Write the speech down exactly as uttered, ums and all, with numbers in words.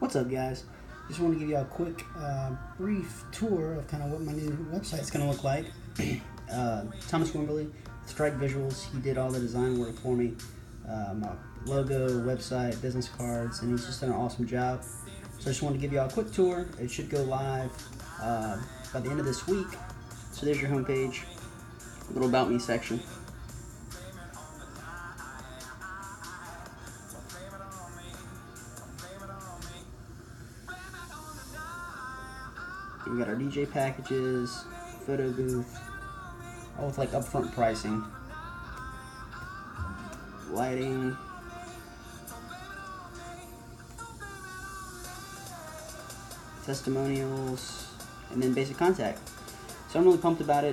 What's up, guys? Just want to give you a quick, uh, brief tour of kind of what my new website's going to look like. uh, Thomas Wimberly, Strike Visuals, he did all the design work for me. Uh, my logo, website, business cards, and he's just done an awesome job. So I just wanted to give you all a quick tour. It should go live uh, by the end of this week. So there's your homepage, a little about me section. We got our D J packages, photo booth, all with like upfront pricing, lighting, testimonials, and then basic contact. So I'm really pumped about it.